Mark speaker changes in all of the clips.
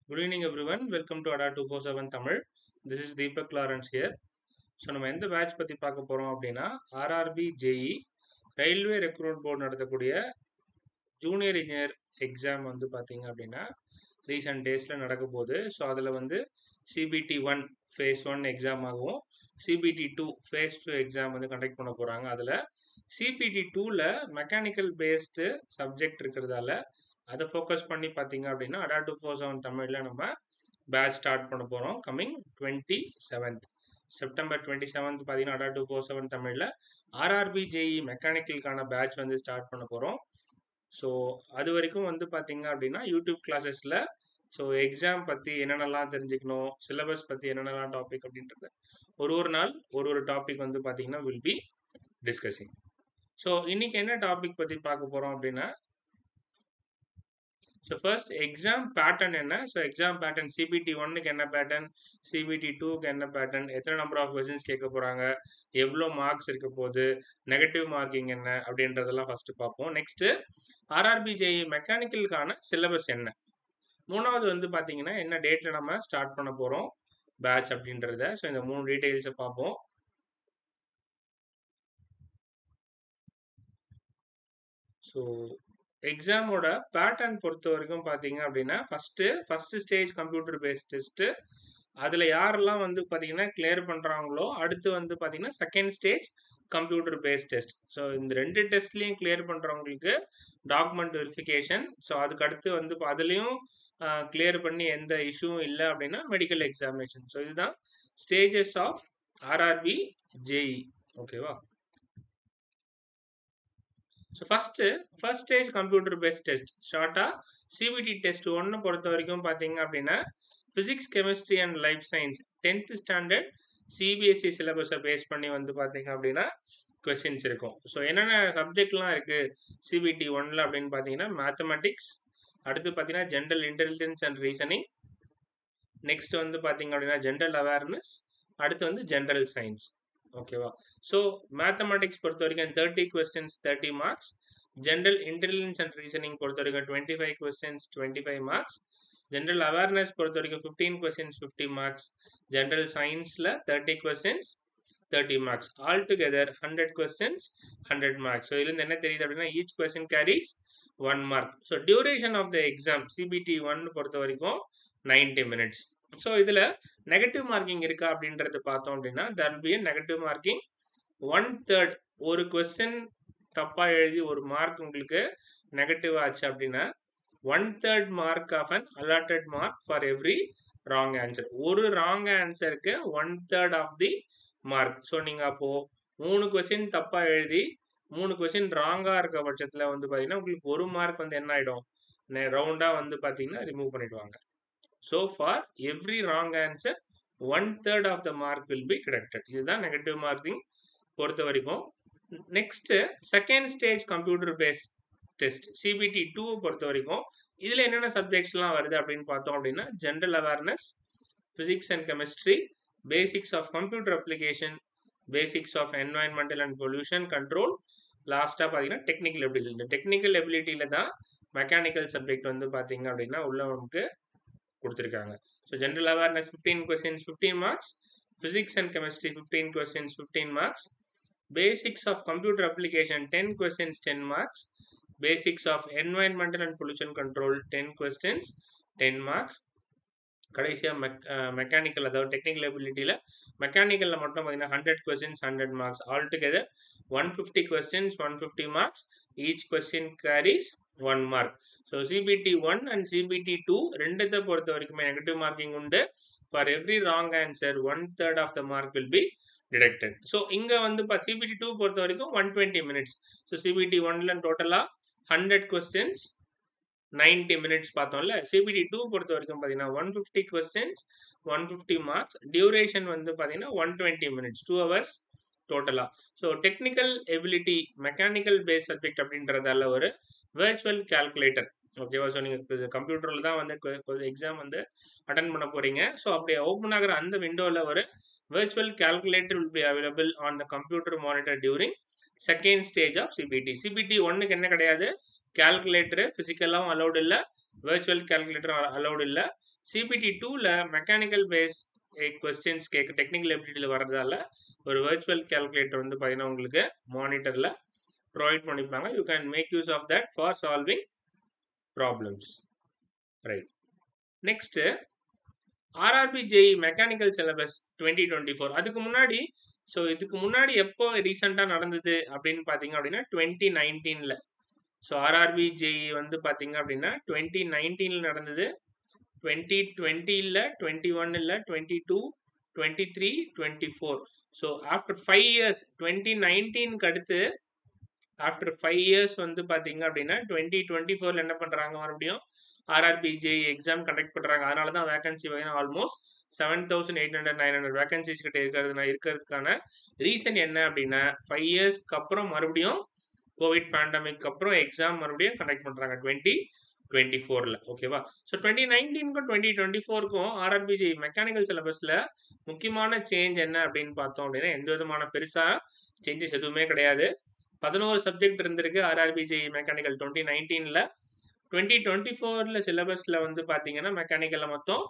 Speaker 1: Good evening, everyone. Welcome to ADA 247 Tamil. This is Deepak Lawrence here. So நம்ம எந்த batch பற்றி பார்க்க போகிறோம் அப்படின்னா RRB JE railway recruit board நடத்தக்கூடிய ஜூனியர் இன்ஜினியர் எக்ஸாம் வந்து பார்த்தீங்க அப்படின்னா ரீசெண்ட் டேஸில் நடக்க போகுது. ஸோ அதில் வந்து சிபிடி 1 ஃபேஸ் 1 எக்ஸாம் ஆகவும் சிபிடி 2 ஃபேஸ் 2 எக்ஸாம் வந்து கண்டக்ட் பண்ண போகிறாங்க. அதில் சிபிடி 2ல் மெக்கானிக்கல் பேஸ்டு சப்ஜெக்ட் இருக்கிறதால அதை ஃபோக்கஸ் பண்ணி பார்த்தீங்க அப்படின்னா ADA 247 தமிழில் நம்ம பேட்ச் ஸ்டார்ட் பண்ண போகிறோம். கம்மிங் 27th செப்டம்பர் 27th பார்த்தீங்கன்னா ADA 247 தமிழில் ஆர்ஆர்பி ஜேஇ மெக்கானிக்கலுக்கான பேட்ச் வந்து ஸ்டார்ட் பண்ண போகிறோம். ஸோ அது வரைக்கும் வந்து பார்த்தீங்க அப்படின்னா யூடியூப் கிளாஸஸில் ஸோ எக்ஸாம் பற்றி என்னென்னலாம் தெரிஞ்சுக்கணும், சிலபஸ் பற்றி என்னென்னலாம் டாபிக் அப்படின்றது ஒரு நாள் ஒரு டாபிக் வந்து பார்த்தீங்கன்னா வில் பி டிஸ்கஸிங். ஸோ இன்னைக்கு என்ன டாபிக் பற்றி பார்க்க போகிறோம் அப்படின்னா ஸோ ஃபர்ஸ்ட் எக்ஸாம் பேட்டர்ன் என்ன. ஸோ எக்ஸாம் பேட்டர்ன் சிபிடி 1க்கு என்ன பேட்டர்ன், சிபிடி 2க்கு என்ன பேட்டர்ன், எத்தனை நம்பர் ஆஃப் கொஸ்டின்ஸ் கேட்க போகிறாங்க, எவ்வளோ மார்க்ஸ் இருக்க போகுது, நெகட்டிவ் மார்க்கிங் என்ன அப்படின்றதெல்லாம் ஃபர்ஸ்ட் பார்ப்போம். நெக்ஸ்ட்டு ஆர்ஆர்பி ஜேஇ மெக்கானிக்கலுக்கான சிலபஸ் என்ன. மூணாவது வந்து பார்த்தீங்கன்னா என்ன டேட்டில் நம்ம ஸ்டார்ட் பண்ண போகிறோம் பேட்ச் அப்படின்றத. ஸோ இந்த 3 டீட்டெயில்ஸை பார்ப்போம். ஸோ எக்ஸாமோட பேட்டர்ன் பொறுத்த வரைக்கும் பார்த்தீங்க அப்படின்னா first stage computer based test. அதில் யாரெல்லாம் வந்து பார்த்தீங்கன்னா கிளியர் பண்ணுறாங்களோ அடுத்து வந்து பார்த்தீங்கன்னா second stage computer based test. So இந்த 2 டெஸ்ட்லையும் கிளியர் பண்ணுறவங்களுக்கு டாக்குமெண்ட் வெரிஃபிகேஷன். ஸோ அதுக்கு அடுத்து வந்து அதுலேயும் கிளியர் பண்ணி எந்த இஷ்யூவும் இல்லை அப்படின்னா மெடிக்கல் எக்ஸாமினேஷன். ஸோ இதுதான் ஸ்டேஜஸ் ஆஃப் ஆர்ஆர்பி ஜேஇ. ஓகேவா. So first stage computer based test ஷார்ட்டாக சிபிடி டெஸ்ட் 1 பொறுத்த வரைக்கும் பார்த்தீங்க அப்படின்னா physics, chemistry and life science 10th standard CBSE சிலபஸை பேஸ் பண்ணி வந்து பார்த்தீங்க அப்படின்னா கொஸ்டின்ஸ் இருக்கும். ஸோ என்னென்ன சப்ஜெக்ட்லாம் இருக்குது சிபிடி 1ல் அப்படின்னு பார்த்தீங்கன்னா மேத்தமெட்டிக்ஸ், அடுத்து பார்த்தீங்கன்னா general intelligence and reasoning, next வந்து பார்த்தீங்க அப்படின்னா ஜென்ரல் அவேர்னஸ், அடுத்து வந்து ஜென்ரல் சயின்ஸ். ஓகேவா. ஸோ மேத்தமெட்டிக்ஸ் பொறுத்த வரைக்கும் 30 questions 30 marks, general intelligence and reasoning பொறுத்த வரைக்கும் 25 கொஸ்டின்ஸ் 25 மார்க்ஸ், ஜென்ரல் அவேர்னஸ் பொறுத்த வரைக்கும் 15 கொஸ்டின்ஸ் 50 மார்க்ஸ், ஜென்ரல் சயின்ஸில் 30 questions 30 marks, all together 100 questions 100 marks. So இதுலேருந்து என்ன தெரியுது அப்படின்னா each question carries 1 mark. So duration of the exam CBT 1 பொறுத்த வரைக்கும் 90 minutes. ஸோ இதில் நெகட்டிவ் மார்க்கிங் இருக்கா அப்படின்றது பார்த்தோம் அப்படின்னா there will be a negative marking 1/3. ஒரு கொஸ்டின் தப்பாக எழுதி ஒரு மார்க் உங்களுக்கு நெகட்டிவ் ஆச்சு அப்படின்னா 1/3 mark of an allotted mark for every wrong answer. ஒரு ராங் ஆன்சருக்கு 1/3 ஆஃப் தி மார்க். ஸோ நீங்கள் அப்போது 3 கொஸ்டின் தப்பாக எழுதி 3 கொஸ்டின் ராங்காக இருக்க பட்சத்தில் வந்து பார்த்தீங்கன்னா உங்களுக்கு ஒரு மார்க் வந்து என்ன ஆகிடும், ரவுண்டாக வந்து பார்த்தீங்கன்னா ரிமூவ் பண்ணிடுவாங்க. So for every wrong answer 1/3 of the mark will be deducted. இதுதான் நெகட்டிவ் மார்க்கிங் பொறுத்த வரைக்கும். Next second stage computer based test CBT 2 பொறுத்த வரைக்கும் இதில் என்னென்ன சப்ஜெக்ட்ஸ்லாம் வருது அப்படின்னு பார்த்தோம் அப்படின்னா general awareness, physics and chemistry, basics of computer application, basics of environmental and pollution control, லாஸ்ட்டாக பார்த்தீங்கன்னா டெக்னிக்கல் எபிலிட்டி. இந்த டெக்னிக்கல் எபிலிட்டியில் தான் மெக்கானிக்கல் சப்ஜெக்ட் வந்து பார்த்தீங்க அப்படின்னா உள்ள நமக்கு கொடுத்துருக்காங்க. So general awareness 15 questions 15 marks, physics and chemistry 15 questions 15 marks, basics of computer application 10 questions 10 marks, basics of environmental and pollution control 10 questions 10 marks. கடைசியாக மெக்கானிக்கல் அதாவது டெக்னிக்கல் எபிலிட்டியில் மெக்கானிக்கலில் மட்டும் பார்த்தீங்கன்னா 100 questions 100 marks, all together 150 questions 150 marks, each question carries 1 mark. So CBT 1 and CBT 2 ரெண்டுத்தை பொறுத்த வரைக்குமே negative marking உண்டு. For every wrong answer 1/3 of the mark will be deducted. So இங்கே வந்து சிபிடி 2 பொறுத்த வரைக்கும் 120 minutes. ஸோ சிபிடி 1ல டோட்டலாக 100 questions 90 minutes பார்த்தோம்ல. சிபிடி 2 பொறுத்த வரைக்கும் பார்த்தீங்கன்னா 150 கொஸ்டின்ஸ் 150 மார்க்ஸ், டியூரேஷன் வந்து பார்த்தீங்கன்னா 120 minutes 2 hours டோட்டலாக. So technical ability mechanical base subject அப்படின்றதால ஒரு விர்ச்சுவல் கால்குலேட்டர். ஓகேவா. ஸோ நீங்கள் கம்ப்யூட்டரில் தான் வந்து எக்ஸாம் வந்து அட்டன் பண்ண போகிறீங்க. ஸோ அப்படி ஓப்பன் ஆகிற அந்த விண்டோவில் ஒரு virtual calculator will be available on the computer monitor during second stage of CBT. CBT 1க்கு என்ன கிடையாது, கால்குலேட்டர் ஃபிசிக்கலாகவும் அலௌட் இல்லை, virtual calculator அலௌட் இல்லை. சிபிடி 2ல மெக்கானிக்கல் பேஸ்ட் கொஸ்டின்ஸ் கேட்க டெக்னிக்கல் எபிலிட்டியில் வர்றதால ஒரு virtual calculator வந்து பார்த்தீங்கன்னா உங்களுக்கு மானிட்டரில் ப்ரொவைட் பண்ணிப்பாங்க. You can make use of that for solving problems. Right. Next RRB JE mechanical syllabus 2024. அதுக்கு முன்னாடி இதுக்கு முன்னாடி எப்போ ரீசெண்டாக நடந்தது அப்படின்னு பார்த்தீங்க அப்படின்னா 2019ல். ஸோ ஆர்ஆர்பி ஜேஇ வந்து பார்த்தீங்க அப்படின்னா 2019ல் நடந்தது. 2020 இல்லை, 21 இல்லை, 22, 23, 24. ஸோ ஆஃப்டர் 5 இயர்ஸ் 2019க்கு அடுத்து ஆஃப்டர் 5 இயர்ஸ் வந்து பார்த்தீங்க அப்படின்னா 2024ல் என்ன பண்ணுறாங்க, மறுபடியும் ஆர்ஆர்பி ஜேஇ எக்ஸாம் கண்டக்ட் பண்ணுறாங்க. அதனால தான் வேகன்சி ஆல்மோஸ்ட் 7,800 900 வேகன்சிஸ் கிட்ட இருக்கிறதுக்கான ரீசன் என்ன அப்படின்னா 5 இயர்ஸ்க்கு அப்புறம் மறுபடியும் கோவிட் பேண்டமிக் அப்புறம் எக்ஸாம் மறுபடியும் கண்டக்ட் பண்ணுறாங்க 2024ல். ஓகேவா? ஸோ 2019க்கும் 2024க்கும் ஆர்ஆர்பி ஜேஇ மெக்கானிக்கல் சிலபஸில் முக்கியமான சேஞ்ச் என்ன அப்படின்னு பார்த்தோம் அப்படின்னா எந்த விதமான பெருசாக சேஞ்சஸ் எதுவுமே கிடையாது. 11 சப்ஜெக்ட் இருந்திருக்கு ஆர்ஆர்பி ஜேஇ மெக்கானிக்கல் 2019ல். 2024ல் சிலபஸில் வந்து பார்த்தீங்கன்னா மெக்கானிக்கலில் மொத்தம்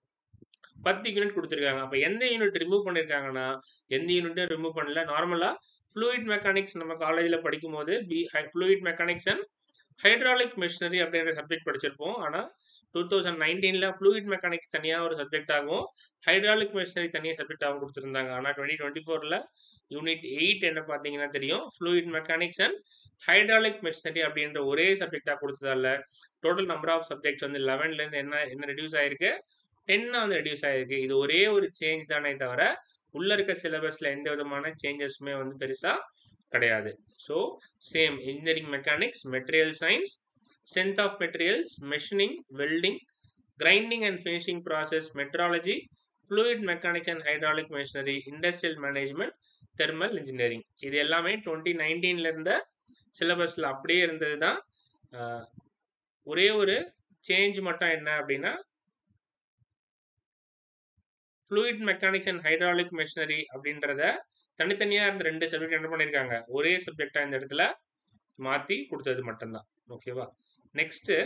Speaker 1: 10 யூனிட் கொடுத்துருக்காங்க. அப்போ எந்த யூனிட் ரிமூவ் பண்ணியிருக்காங்கன்னா எந்த யூனிட்டும் ரிமூவ் பண்ணல. நார்மலாக ஃப்ளூயிட் மெக்கானிக்ஸ் நம்ம காலேஜில் படிக்கும்போது fluid mechanics and hydraulic machinery அப்படின்ற சப்ஜெக்ட் படிச்சிருப்போம். ஆனால் 2019ல் ஃப்ளூயிட் மெக்கானிக்ஸ் தனியாக ஒரு சப்ஜெக்டாகவும் ஹைட்ராலிக் மிஷினரி தனியாக சப்ஜெக்டாகவும் கொடுத்துருந்தாங்க. ஆனால் 2024ல் யூனிட் 8 என்ன பார்த்தீங்கன்னா தெரியும், fluid mechanics and hydraulic machinery அப்படின்ற ஒரே சப்ஜெக்டாக கொடுத்ததால டோட்டல் நம்பர் ஆஃப் சப்ஜெக்ட்ஸ் வந்து 11லேருந்து என்ன ரெடியூஸ் ஆயிருக்கு, 10 வந்து ரெடியூஸ் ஆயிருக்கு. இது ஒரே ஒரு சேஞ்ச் தானே தவிர உள்ள இருக்க சிலபஸ்ல எந்த விதமான சேஞ்சஸுமே வந்து பெருசா கிடையாது. So same engineering mechanics, material science, strength of materials, machining, welding, grinding and finishing process, metrology, fluid mechanics and hydraulic machinery, industrial management, thermal engineering. இது எல்லாமே 2019ல இருந்த சிலபஸ்ல அப்படியே இருந்தது தான். ஒரே ஒரு சேஞ்ச் மட்டும் என்ன அப்படின்னா fluid mechanics and hydraulic machinery அப்படின்றத தனித்தனியாக இருந்த 2 சப்ஜெக்ட் என்ன பண்ணியிருக்காங்க, ஒரே சப்ஜெக்டாக இந்த இடத்துல மாற்றி கொடுத்தது மட்டும்தான். ஓகேவா? நெக்ஸ்ட்டு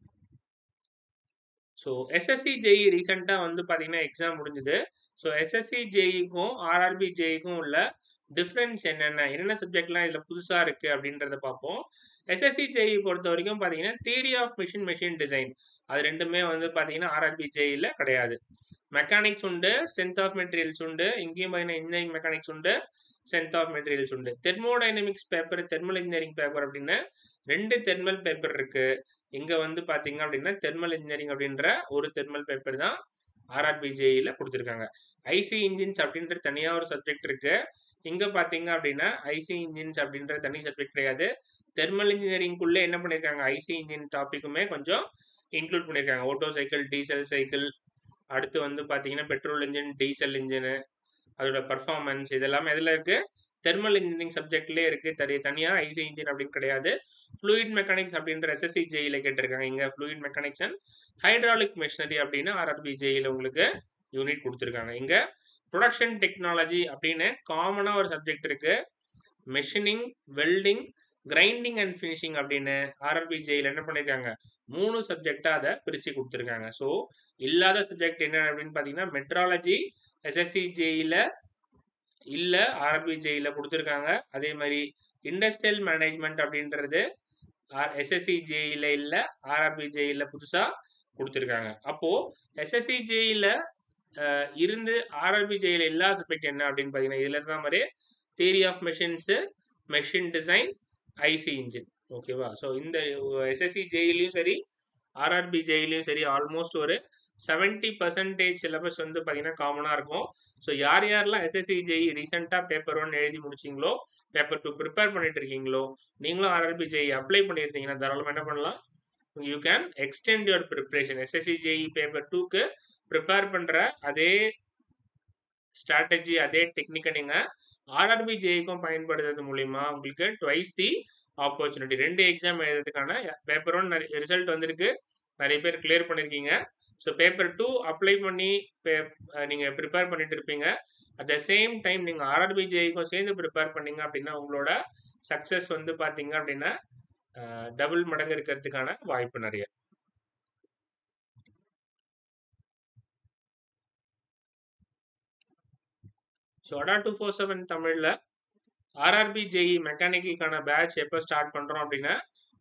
Speaker 1: ஸோ எஸ்எஸ்சி ஜேஇ ரீசெண்டாக வந்து பார்த்தீங்கன்னா எக்ஸாம் முடிஞ்சுது. ஸோ எஸ்எஸ்சி ஜேஇக்கும் ஆர்ஆர்பி ஜேஇக்கும் உள்ள டிஃப்ரென்ஸ் என்னென்ன சப்ஜெக்ட்லாம் இதில் புதுசாக இருக்குது அப்படின்றத பார்ப்போம். எஸ்எஸ்சி ஜேஇ பொறுத்த வரைக்கும் பார்த்தீங்கன்னா தியரி ஆஃப் மெஷின் டிசைன் அது ரெண்டுமே வந்து பார்த்தீங்கன்னா ஆர்ஆர்பி ஜேஇயில் கிடையாது. மெக்கானிக்ஸ் உண்டு, ஸ்ட்ரென்த் ஆஃப் மெட்டீரியல்ஸ் உண்டு. இங்கேயும் பார்த்தீங்கன்னா இன்ஜினியரிங் மெக்கானிக்ஸ் உண்டு, ஸ்ட்ரென்த் ஆஃப் மெட்டீரியல்ஸ் உண்டு. Thermodynamics paper, thermal engineering paper அப்படின்னு 2 தெர்மல் பேப்பர் இருக்கு. இங்க வந்து பாத்தீங்க அப்படின்னா தெர்மல் இன்ஜினியரிங் அப்படின்ற ஒரு தெர்மல் பேப்பர் தான் ஆர்ஆர்பி ஜேஇல கொடுத்துருக்காங்க. ஐசி இன்ஜின்ஸ் அப்படின்ற தனியா ஒரு சப்ஜெக்ட் இருக்கு. இங்க பாத்தீங்க அப்படின்னா ஐசி இன்ஜின்ஸ் அப்படின்ற தனி சப்ஜெக்ட் கிடையாது. தெர்மல் இன்ஜினியரிங்குள்ளே என்ன பண்ணிருக்காங்க, ஐசி இன்ஜின் டாபிக்குமே கொஞ்சம் இன்க்ளூட் பண்ணிருக்காங்க. ஓட்டோ சைக்கிள், டீசல் சைக்கிள், அடுத்து வந்து பாத்தீங்கன்னா பெட்ரோல் இன்ஜின், டீசல் இன்ஜின், அதோட பர்ஃபார்மன்ஸ் இதெல்லாமே எதுல இருக்கு, தெர்மல் இன்ஜினியரிங் சப்ஜெக்ட்லேயே இருக்கு. தனியா ஐசி இன்ஜின் அப்படின்னு கிடையாது. ஃப்ளூயிட் மெக்கானிக்ஸ் அப்படின்ற எஸ்எஸ்சி ஜேஇல கேட்டிருக்காங்க. இங்க fluid mechanics and hydraulic machinery அப்படின்னு ஆர்ஆர்பி ஜேஇல உங்களுக்கு யூனிட் கொடுத்துருக்காங்க. இங்க ப்ரொடக்ஷன் டெக்னாலஜி அப்படின்னு காமனா ஒரு சப்ஜெக்ட் இருக்கு. Machining, welding, grinding and finishing அப்படின்னு ஆர்ஆர்பி ஜேஇல என்ன பண்ணிருக்காங்க, 3 சப்ஜெக்டா அதை பிரிச்சு கொடுத்துருக்காங்க. ஸோ இல்லாத சப்ஜெக்ட் என்ன அப்படின்னு பாத்தீங்கன்னா மெட்ராலஜி எஸ்எஸ்சி ஜேஇல இல்ல, ஆர்ஆர்பி ஜேஇல கொடுத்துருக்காங்க. அதே மாதிரி இண்டஸ்ட்ரியல் மேனேஜ்மெண்ட் அப்படின்றது எஸ்எஸ்சி ஜேஇல இல்ல, ஆர்ஆர்பி ஜேஇல புதுசா கொடுத்துருக்காங்க. அப்போ எஸ்எஸ்சி ஜேஇல இருந்து ஆர்ஆர்பி ஜேஇல எல்லா சப்ஜெக்ட் என்ன அப்படின்னு பாத்தீங்கன்னா இதுல இருந்த மாதிரி theory of machines, machine design, IC engine. ஓகேவா? ஸோ இந்த எஸ்எஸ்சி ஜேஇலையும் சரி ஆர்ஆர்பி ஜேஇலையும் சரி ஆல்மோஸ்ட் ஒரு 70% சிலபஸ் வந்து பார்த்தீங்கன்னா காமனாக இருக்கும். ஸோ யாரெல்லாம் எஸ்எஸ்சி ஜேஇ ரீசெண்டாக பேப்பர் 1 எழுதி முடிச்சிங்களோ, பேப்பர் 2 ப்ரிப்பேர் பண்ணிட்டு இருக்கீங்களோ, நீங்களும் ஆர்ஆர்பி ஜேஇ அப்ளை பண்ணியிருந்தீங்கன்னா தாராளமாக என்ன பண்ணலாம், you can extend your preparation. SSC JE paper 2க்கு ப்ரிப்பேர் பண்ணுற அதே ஸ்ட்ராட்டஜி, அதே டெக்னிக்கை நீங்கள் ஆர்ஆர்பி ஜேஇக்கும் பயன்படுத்துறது மூலிமா உங்களுக்கு ட்வைஸ் தி ஆப்பர்ச்சுனிட்டி. 2 எக்ஸாம் எழுதுறதுக்கான பேப்பர் 1 ரிசல்ட் வந்திருக்கு, நிறைய பேர் கிளியர் பண்ணியிருக்கீங்க. ஸோ பேப்பர் 2 அப்ளை பண்ணி நீங்கள் ப்ரிப்பேர் பண்ணிட்டு இருப்பீங்க. அட் த சேம் டைம் நீங்கள் ஆர்ஆர்பி ஜேஇக்கும் சேர்ந்து ப்ரிப்பேர் பண்ணீங்க அப்படின்னா உங்களோட சக்ஸஸ் வந்து பார்த்தீங்க அப்படின்னா டபுள் மடங்கு இருக்கிறதுக்கான வாய்ப்பு நிறைய. ஸோ அடா 247 தமிழில் ஆர்ஆர்பி ஜேஇ மெக்கானிக்கலுக்கான பேட்ச் எப்போ ஸ்டார்ட் பண்ணுறோம் அப்படின்னா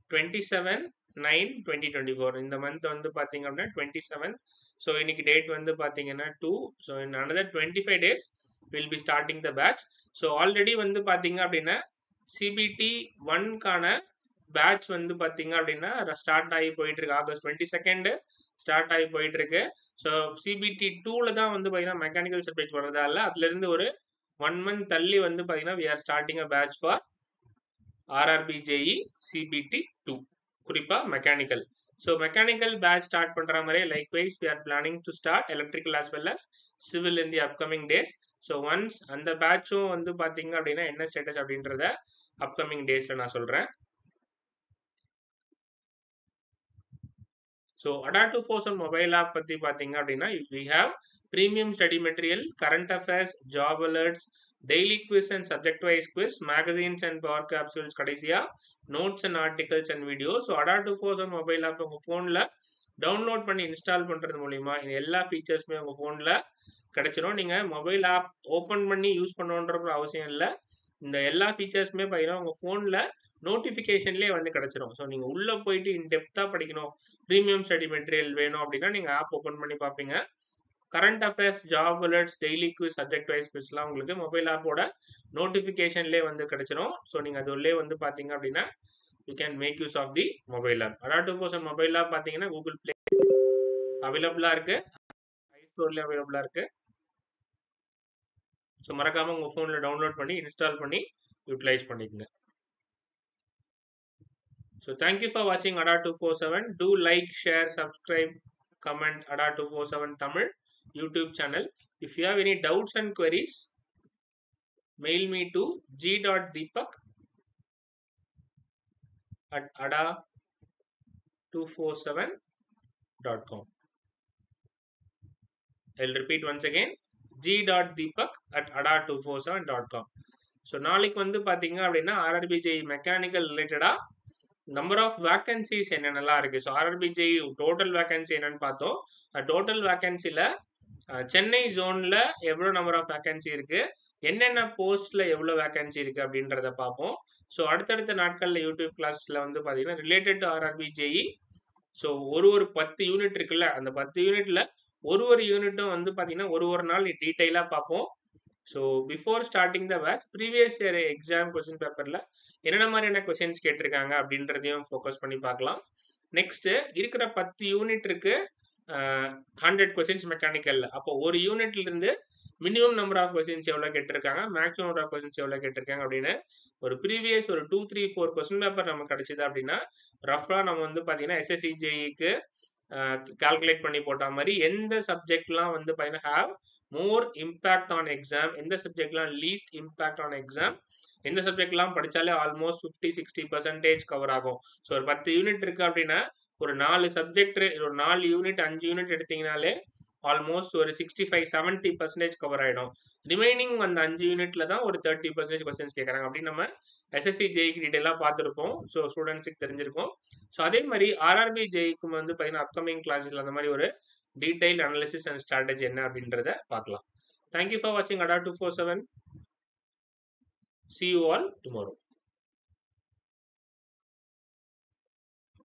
Speaker 1: 27/9/2024 இந்த மந்த் வந்து பார்த்தீங்க அப்படின்னா 27. ஸோ இன்னைக்கு டேட் வந்து பார்த்தீங்கன்னா 2. So in another 25 days will be starting the batch. So already வந்து பார்த்தீங்க அப்படின்னா சிபிடி 1க்கான பேட்ச் வந்து பார்த்தீங்க அப்படின்னா ஸ்டார்ட் ஆகி போயிட்டு இருக்கு. ஆகஸ்ட் 22 ஸ்டார்ட் ஆகி போயிட்டு இருக்கு. ஸோ சிபிடி 2ல தான் வந்து பார்த்தீங்கன்னா மெக்கானிக்கல் சப்ஜெக்ட் வர்றதால அதுலேருந்து ஒரு 1 month தள்ளி வந்து பார்த்தீங்கன்னா we are starting a batch for RRB JE CBT 2 குறிப்பா மெக்கானிக்கல். ஸோ மெக்கானிக்கல் பேட்ச் ஸ்டார்ட் பண்ற மாதிரி likewise we are planning to start electrical as well as civil in the upcoming days. So once அந்த பேட்சும் வந்து பார்த்தீங்க அப்படின்னா என்ன ஸ்டேட்டஸ் அப்படின்றத அப்கமிங் டேஸ்ல நான் சொல்றேன். ஸோ அடா 247 மொபைல் ஆப் பற்றி பார்த்தீங்க அப்படின்னா we have premium study material, current affairs, job alerts, daily quiz and subject wise quiz, magazines and power capsules, கடைசியா notes and articles and videos. So Adda 247 mobile app உங்கள் ஃபோனில் download பண்ணி install பண்ணுறது மூலிமா இந்த எல்லா ஃபீச்சர்ஸுமே உங்கள் ஃபோனில் கிடைச்சிரும். நீங்கள் மொபைல் ஆப் ஓப்பன் பண்ணி யூஸ் பண்ணணுன்ற அவசியம் இல்லை. இந்த எல்லா ஃபீச்சர்ஸுமே பார்த்தீங்கன்னா உங்கள் ஃபோனில் நோட்டிஃபிகேஷன்லேயே வந்து கிடைச்சிரும். ஸோ நீங்கள் உள்ளே போயிட்டு இன்டெப்த்தாக படிக்கணும், ப்ரீமியம் ஸ்டடி மெட்டீரியல் வேணும் அப்படின்னா நீங்கள் ஆப் ஓப்பன் பண்ணி பார்ப்பீங்க. Current affairs, job alerts, daily quiz, subject wise குவிஸ்லாம் உங்களுக்கு மொபைல் ஆப்போட நோட்டிஃபிகேஷன்லேயே வந்து கிடைச்சிரும். ஸோ நீங்கள் அது உள்ளே வந்து பார்த்தீங்க அப்படின்னா you can make use of the mobile app. Adda 247 mobile app பார்த்தீங்கன்னா கூகுள் பிளே அவைலபிளாக இருக்குது, ஐ ஸ்டோர்லேயே அவைலபிளாக இருக்குது. ஸோ மறக்காமல் உங்கள் ஃபோனில் டவுன்லோட் பண்ணி இன்ஸ்டால் பண்ணி யூட்டிலைஸ் பண்ணிக்கோங்க. So thank you for watching Ada 247. Do like, share, subscribe, comment Ada 247 Tamil YouTube channel. If you have any doubts and queries, mail me to g.deepak@ada247.com. I'll repeat once again, g.deepak@ada247.com. So நாளைக்கு வந்து பார்த்தீங்க அப்படின்னா RRB JE mechanical ரிலேட்டடாக number of vacancies என்னென்னலாம் இருக்குது. So RRB JE total vacancy என்னன்னு பார்த்தோம். Total வேக்கன்சியில் Chennai ஜோனில் எவ்வளோ நம்பர் ஆஃப் வேக்கன்சி இருக்குது, என்னென்ன போஸ்ட்டில் எவ்வளோ வேக்கன்சி இருக்குது அப்படின்றத பார்ப்போம். ஸோ அடுத்தடுத்த நாட்களில் யூடியூப் கிளாஸில் வந்து பார்த்தீங்கன்னா related to RRB JE. So ஒரு 10 யூனிட் இருக்குல்ல, அந்த 10 யூனிட்டில் ஒரு யூனிட்டும் வந்து பார்த்தீங்கன்னா ஒரு நாள் டீட்டெயிலாக பார்ப்போம். So before starting the batch previous year exam question பேப்பரில் என்னென்ன மாதிரியான கொஸ்டின்ஸ் கேட்டிருக்காங்க அப்படின்றதையும் ஃபோக்கஸ் பண்ணி பார்க்கலாம். நெக்ஸ்ட்டு இருக்கிற 10 யூனிட் இருக்கு 100 கொஸ்டின்ஸ் மெக்கானிக்கலில். அப்போ ஒரு யூனிட்லேருந்து மினிமம் நம்பர் ஆஃப் கொஸ்டின்ஸ் எவ்வளோ கேட்டிருக்காங்க, மேக்ஸிமம் நம்பர் ஆஃப் கொஸ்டின்ஸ் எவ்வளோ கேட்டிருக்காங்க அப்படின்னு ஒரு ப்ரீவியஸ் ஒரு 2, 3, 4 கொஸ்டின் பேப்பர் நமக்கு கிடைச்சிது அப்படின்னா ரஃபாக நம்ம வந்து பார்த்தீங்கன்னா எஸ்எஸ்சி ஜேஇக்கு கால்குலேட் பண்ணி போட்ட மாதிரி எந்த சப்ஜெக்ட்லாம் வந்து பார்த்தீங்கன்னா have more impact on exam, எந்த சப்ஜெக்ட்லாம் லீஸ்ட் இம்பேக்ட் ஆன் எக்ஸாம், எந்த சப்ஜெக்ட்லாம் படித்தாலே ஆல்மோஸ்ட் 50-60% கவர் ஆகும். ஸோ ஒரு 10 யூனிட் இருக்குது அப்படின்னா ஒரு 4 சப்ஜெக்ட், ஒரு 4 யூனிட் 5 யூனிட் எடுத்தீங்கனாலே ஆல்மோஸ்ட் ஒரு 65-70% கவர் ஆகிடும். ரிமைனிங் அந்த 5 யூனிட்ல தான் ஒரு 30% கொஸ்டின்ஸ் கேட்குறாங்க அப்படின்னு நம்ம எஸ்எஸ்சி ஜேஇக்கு டீட்டெயிலாக பார்த்துருப்போம். ஸோ ஸ்டூடெண்ட்ஸுக்கு தெரிஞ்சிருக்கும். ஸோ அதே மாதிரி ஆர்ஆர்பி ஜேஇக்கும் வந்து பார்த்தீங்கன்னா அப்கமிங் கிளாஸில் அந்த மாதிரி ஒரு டீடைல் அனாலிசிஸ் அண்ட் ஸ்ட்ராட்டஜி என்ன அப்படின்றத பார்க்கலாம். தேங்க்யூ ஃபார் வாட்சிங் அடா 247. See you all tomorrow.